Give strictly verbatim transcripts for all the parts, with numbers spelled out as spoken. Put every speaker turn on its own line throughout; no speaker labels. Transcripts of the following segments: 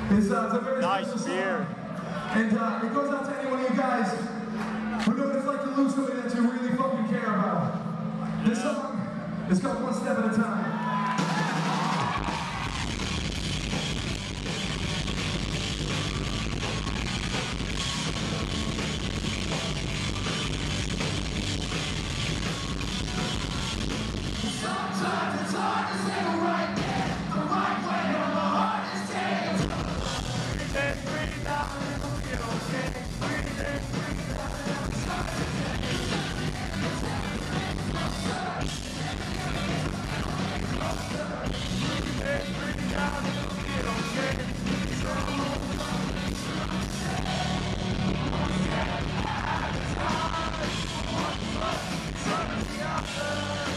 It's, uh, it's a very
nice
special
beer.
song. And uh, it goes out to any one of you guys who know what it's like to lose somebody that you really fucking care about. This song is called One Step at a Time. Sometimes it's hard to say the right thing, the right way on the hardest days. Breathe in, breathe out, it'll be okay. Breathe in, breathe out, it'll start to change. Breathe in, breathe out, it'll be okay. One step at a time, one foot in front of the other.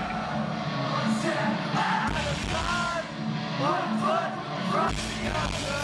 One foot from the other.